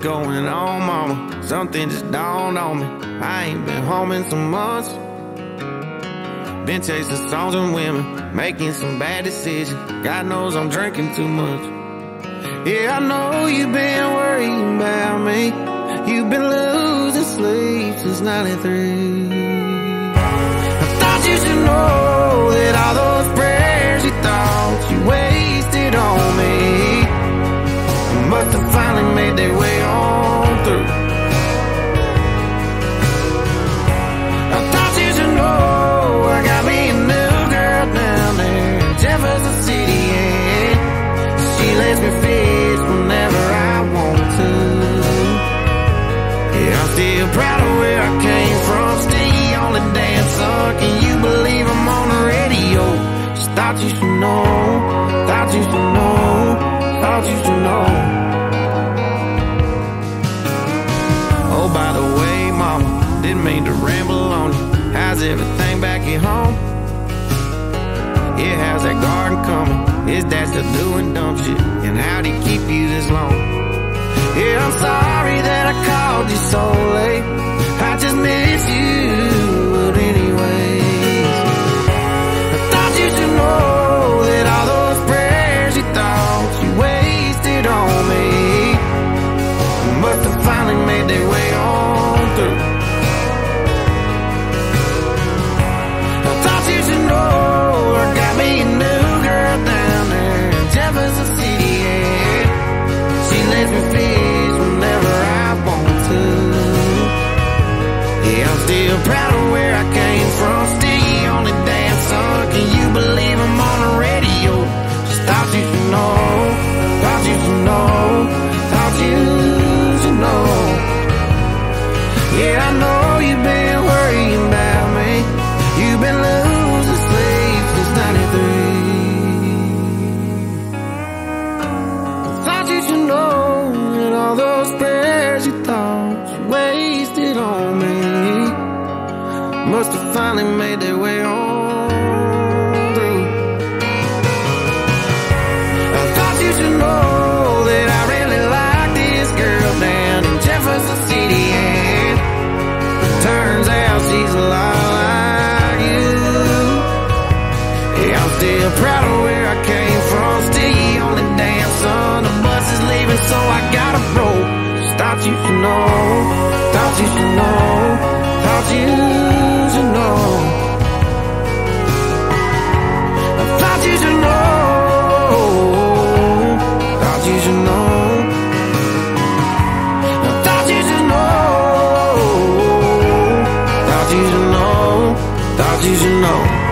going on, mama? Something just dawned on me. I ain't been home in some months. Been chasing songs and women, making some bad decisions. God knows I'm drinking too much. Yeah, I know you've been worrying about me. You've been losing sleep since '93. I thought you should know that all those prayers you thought you wasted on me must have finally made their way on through. I thought you should know I got me a new girl down there in Jefferson City, and she lets me fish whenever I want to. Yeah, I'm still proud of where I came from, still the only damn son. Can you believe I'm on the radio? Just thought you should know, thought you should know, thought you should know. Oh, by the way, mama, didn't mean to ramble on you. How's everything back at home? Yeah, how's that garden coming? Is dad still doing dumb shit? And how'd he keep you this long? Yeah, I'm sorry that I called you so late. I just miss you, but anyways, I thought you should know that all those prayers you thought you wasted on me must have finally made their way on through. I thought you should know I got me a new girl down there in Jefferson City, and she lets me fish whenever I want to. Yeah, I'm still proud of where I came from, still the only damn son. Can you believe I'm on the radio? Just thought you should know, thought you should know, thought you should know. Yeah, I know you've been worrying about me. You've been losing sleep since '93. I thought you should know that all those prayers you thought you wasted on me must have finally made their way on through. I thought you should know that I really like this girl down in Jefferson City, and turns out she's a lot like you. Yeah, I'm still proud of where I came from, still the only damn son. The bus is leaving, so I gotta roll. Just thought you should know, thought you should know, thought you should know. I thought you should know, thought you should know. I thought you should know, thought you should know, thought you should know.